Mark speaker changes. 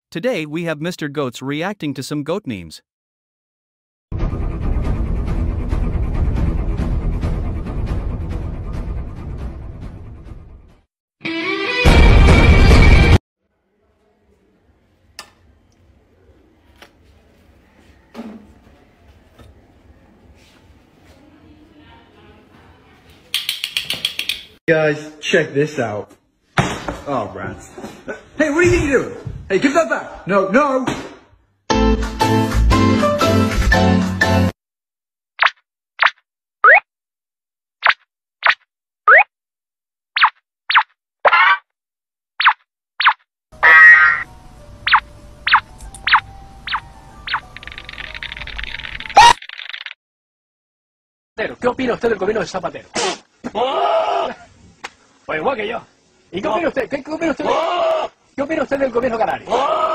Speaker 1: Today we have Mr. Goats reacting to some goat memes.
Speaker 2: Guys, check this out. Oh, rats. Hey, what do you think you're doing? Hey, give that back. No, no.
Speaker 3: ¿Qué opina usted del gobierno de Zapatero? Pues igual que yo. ¿Y qué opina usted? ¿Qué opina usted del gobierno canario?